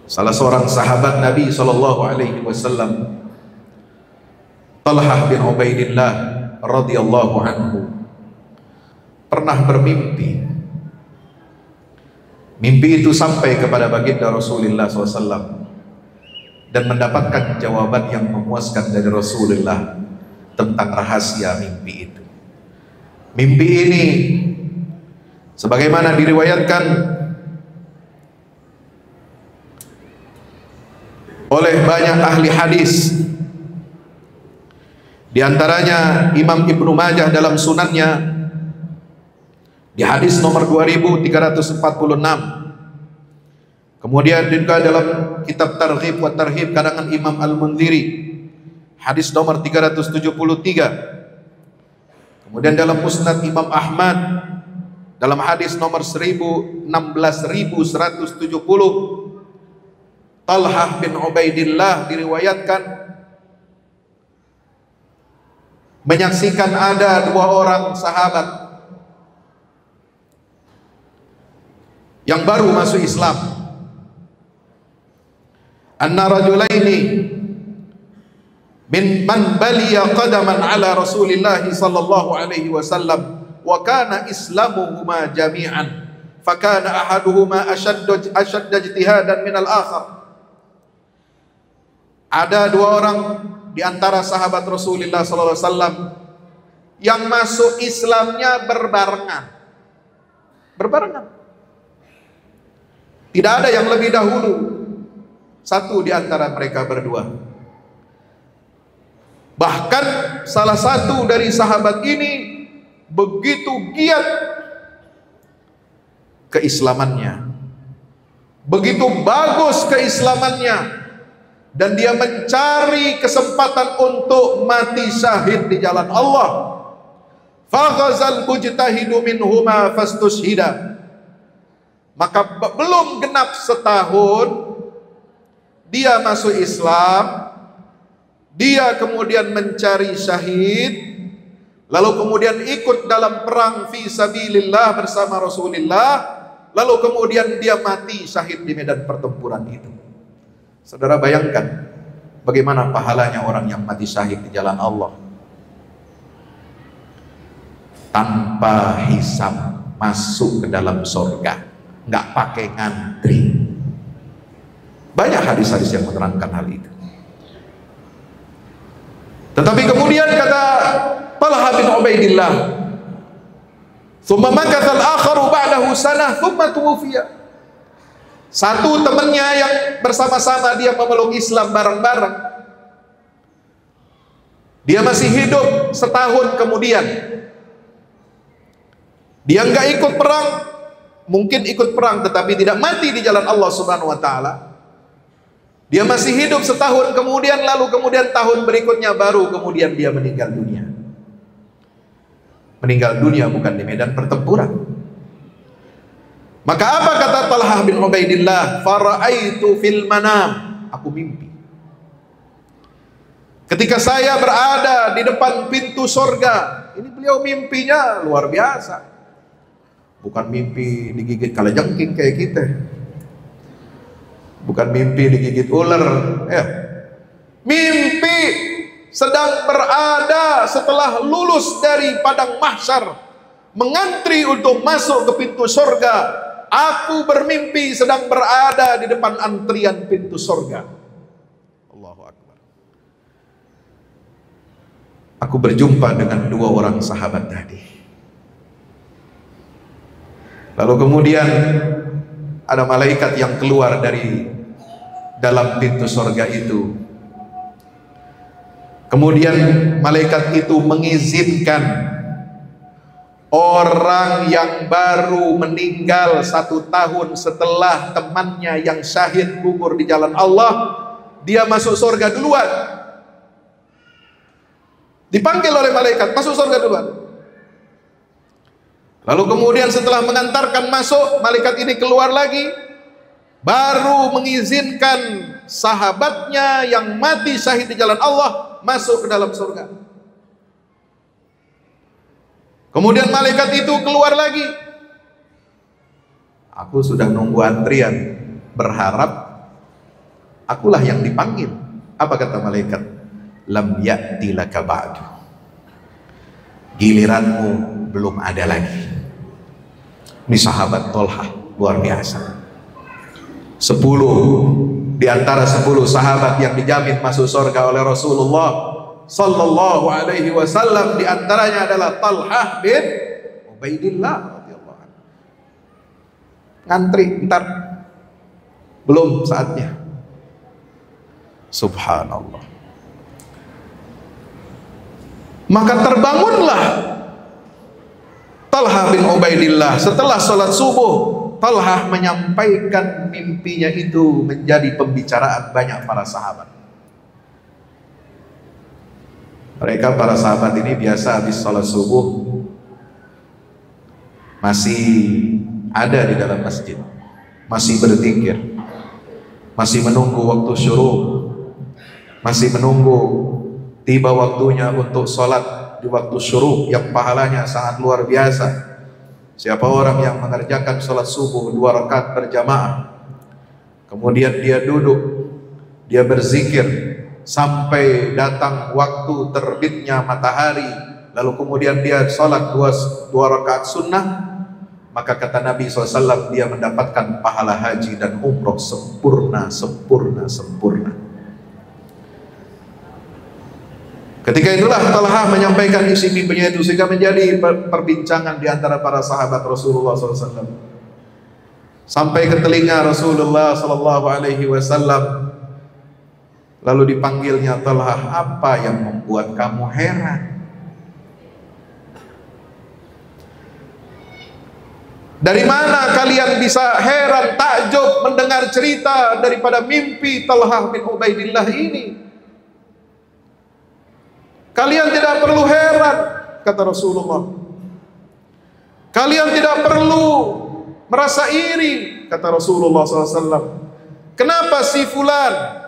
Salah seorang sahabat Nabi SAW, Talhah bin Ubaidillah radhiyallahu anhu, pernah bermimpi. Mimpi itu sampai kepada baginda Rasulullah SAW dan mendapatkan jawaban yang memuaskan dari Rasulullah tentang rahasia mimpi itu. Mimpi ini sebagaimana diriwayatkan oleh banyak ahli hadis, di antaranya Imam Ibnu Majah dalam sunannya di hadis nomor 2346. Kemudian juga dalam kitab Targhib wa Tarhib karangan Imam Al-Mundhiri hadis nomor 373. Kemudian dalam Musnad Imam Ahmad dalam hadis nomor 16170, Talhah bin Ubaidillah diriwayatkan menyaksikan ada dua orang sahabat yang baru masuk Islam. Anna rajulaini min man baliya qadaman ala Rasulillah sallallahu alaihi wasallam wa kana islamuhuma jami'an fa kana ahaduhuma ashadda ijtihadan min al-akhar. Ada dua orang di antara sahabat Rasulullah sallallahu alaihi wasallam yang masuk Islamnya berbarengan. Tidak ada yang lebih dahulu. Satu di antara mereka berdua. Bahkan salah satu dari sahabat ini begitu giat keislamannya, begitu bagus keislamannya, dan dia mencari kesempatan untuk mati syahid di jalan Allah. Faghazal mujtahidu minhuma fastushhida. Maka belum genap setahun dia masuk Islam, dia kemudian mencari syahid, lalu kemudian ikut dalam perang fi sabilillah bersama Rasulullah, lalu kemudian dia mati syahid di medan pertempuran itu. Saudara bayangkan bagaimana pahalanya orang yang mati syahid di jalan Allah tanpa hisab, masuk ke dalam surga, nggak pakai ngantri. Banyak hadis-hadis yang menerangkan hal itu. Tetapi kemudian kata Talhah bin Ubaidillah, "Tsumma makatha al-akharu ba'dahu sanah tsumma tuwfiya." Satu temannya yang bersama-sama dia memeluk Islam bareng-bareng, dia masih hidup setahun kemudian. Dia nggak ikut perang, mungkin ikut perang tetapi tidak mati di jalan Allah Subhanahu wa taala. Dia masih hidup setahun kemudian, lalu kemudian tahun berikutnya baru kemudian dia meninggal dunia. Meninggal dunia bukan di medan pertempuran. Maka apa kata Talhah bin Ubaidillah? Fara'aitu fil manam, aku mimpi. Ketika saya berada di depan pintu surga, ini beliau mimpinya luar biasa. Bukan mimpi digigit kalajengking kayak kita. Bukan mimpi digigit ular, ya. Mimpi sedang berada setelah lulus dari padang mahsyar, mengantri untuk masuk ke pintu surga. Aku bermimpi sedang berada di depan antrian pintu surga. Allahu Akbar. Aku berjumpa dengan dua orang sahabat tadi. Lalu kemudian ada malaikat yang keluar dari dalam pintu surga itu. Kemudian malaikat itu mengizinkan orang yang baru meninggal 1 tahun setelah temannya yang syahid gugur di jalan Allah, dia masuk surga duluan. Dipanggil oleh malaikat, masuk surga duluan. Lalu kemudian setelah mengantarkan masuk, malaikat ini keluar lagi, baru mengizinkan sahabatnya yang mati syahid di jalan Allah masuk ke dalam surga. Kemudian malaikat itu keluar lagi. Aku sudah nunggu antrian, berharap akulah yang dipanggil. Apa kata malaikat? Lam ya'ti laka ba'du, giliranmu belum ada lagi. Ini sahabat Thalhah luar biasa. 10 di antara 10 sahabat yang dijamin masuk surga oleh Rasulullah sallallahu alaihi wasallam, di antaranya adalah Thalhah bin Ubaidillah radhiyallahu anhu. Ngantri, bentar, belum saatnya. Subhanallah. Maka terbangunlah Thalhah bin Ubaidillah setelah sholat subuh. Thalhah menyampaikan mimpinya itu menjadi pembicaraan banyak para sahabat. Mereka para sahabat ini biasa habis sholat subuh masih ada di dalam masjid, masih berzikir, masih menunggu waktu syuruk, masih menunggu tiba waktunya untuk sholat di waktu syuruk yang pahalanya sangat luar biasa. Siapa orang yang mengerjakan sholat subuh 2 rakaat berjamaah, kemudian dia duduk, dia berzikir sampai datang waktu terbitnya matahari, lalu kemudian dia sholat 2 rakaat sunnah, maka kata Nabi SAW, dia mendapatkan pahala haji dan umroh sempurna. Ketika itulah Thalhah menyampaikan isi mimpinya itu, sehingga menjadi perbincangan di antara para sahabat Rasulullah SAW. Sampai ke telinga Rasulullah SAW. Lalu dipanggilnya Thalhah, apa yang membuat kamu heran? Dari mana kalian bisa heran, takjub mendengar cerita daripada mimpi Thalhah bin Ubaidillah ini? Kalian tidak perlu heran, kata Rasulullah. Kalian tidak perlu merasa iri, kata Rasulullah SAW. Kenapa si fulan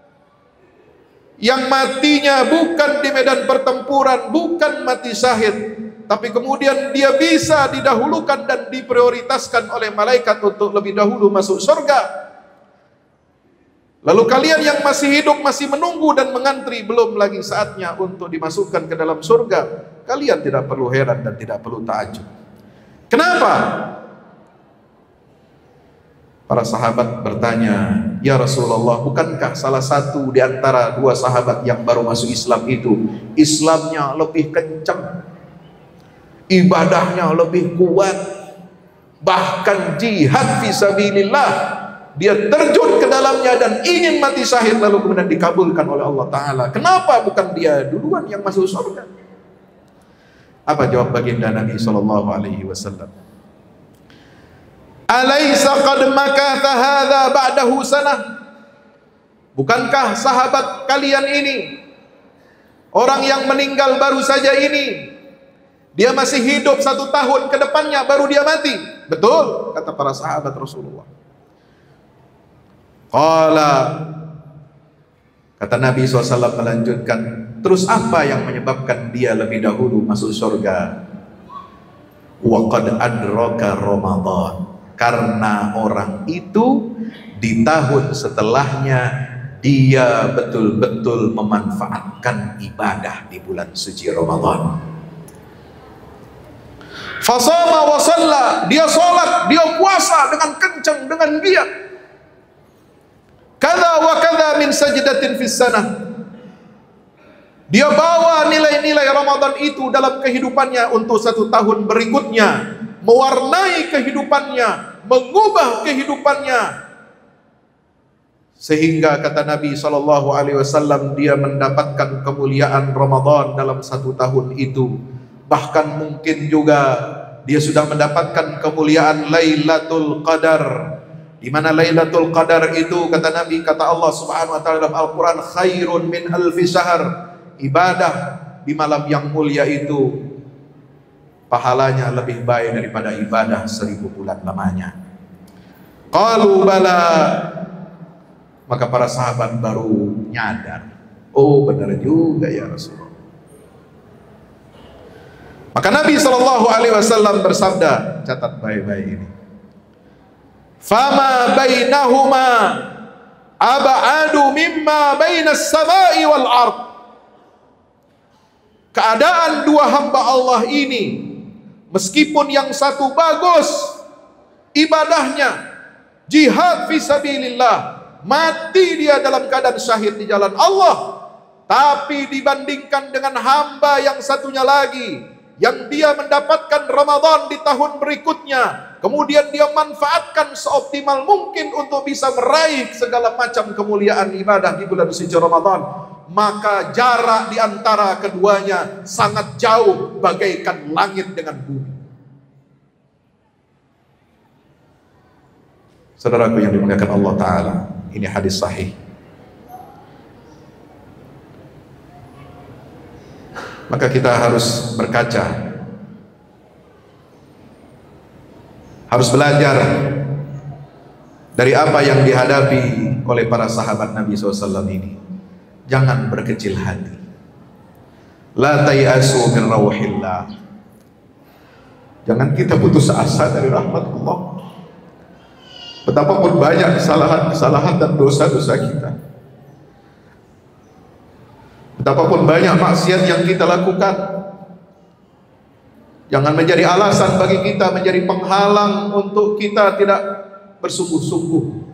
yang matinya bukan di medan pertempuran, bukan mati syahid, tapi kemudian dia bisa didahulukan dan diprioritaskan oleh malaikat untuk lebih dahulu masuk surga? Lalu kalian yang masih hidup, masih menunggu dan mengantri, belum lagi saatnya untuk dimasukkan ke dalam surga. Kalian tidak perlu heran dan tidak perlu takjub. Kenapa? Para sahabat bertanya, ya Rasulullah, bukankah salah satu di antara 2 sahabat yang baru masuk Islam itu, Islamnya lebih kencang, ibadahnya lebih kuat, bahkan jihad fisabilillah, dia terjun ke dalamnya dan ingin mati syahid, lalu kemudian dikabulkan oleh Allah Ta'ala. Kenapa bukan dia duluan yang masuk surga? Apa jawab baginda Nabi SAW? Alaysa qad makatha hadha ba'dahu sanah? Bukankah sahabat kalian ini, orang yang meninggal baru saja ini, dia masih hidup 1 tahun ke depannya baru dia mati? Betul, kata para sahabat Rasulullah. Kata Nabi SAW melanjutkan, terus apa yang menyebabkan dia lebih dahulu masuk surga? Wa qad adraka Ramadan, karena orang itu di tahun setelahnya dia betul-betul memanfaatkan ibadah di bulan suci Ramadan. Fasama wa shalla, dia sholat, dia puasa dengan kencang, dengan giat. Kada wa kada min sajdatin fis sanah. Dia bawa nilai-nilai Ramadan itu dalam kehidupannya untuk 1 tahun berikutnya, mewarnai kehidupannya, mengubah kehidupannya, sehingga kata Nabi SAW, dia mendapatkan kemuliaan Ramadan dalam 1 tahun itu. Bahkan mungkin juga dia sudah mendapatkan kemuliaan Lailatul Qadar, di mana Lailatul Qadar itu, kata Nabi, kata Allah Subhanahu wa taala dalam Al-Qur'an, khairun min alfi syahr. Ibadah di malam yang mulia itu pahalanya lebih baik daripada ibadah 1000 bulan lamanya. Qalu bala, maka para sahabat baru nyadar, oh benar juga ya Rasulullah. Maka Nabi SAW bersabda, catat baik-baik ini, fama bainahuma ab'adu mimma bainas samai wal ard. Keadaan dua hamba Allah ini, meskipun yang satu bagus ibadahnya, jihad fisabilillah, mati dia dalam keadaan syahid di jalan Allah, tapi dibandingkan dengan hamba yang satunya lagi, yang dia mendapatkan Ramadan di tahun berikutnya, kemudian dia manfaatkan seoptimal mungkin untuk bisa meraih segala macam kemuliaan ibadah di bulan suci Ramadan, maka jarak di antara keduanya sangat jauh bagaikan langit dengan bumi. Saudaraku yang dimuliakan Allah Ta'ala, ini hadis sahih. Maka kita harus berkaca, harus belajar dari apa yang dihadapi oleh para sahabat Nabi SAW ini. Jangan berkecil hati. La tayasu min rauhillah. Jangan kita putus asa dari rahmat Allah. Betapapun banyak kesalahan dan dosa-dosa kita, betapapun banyak maksiat yang kita lakukan, jangan menjadi alasan bagi kita, menjadi penghalang untuk kita tidak bersungguh-sungguh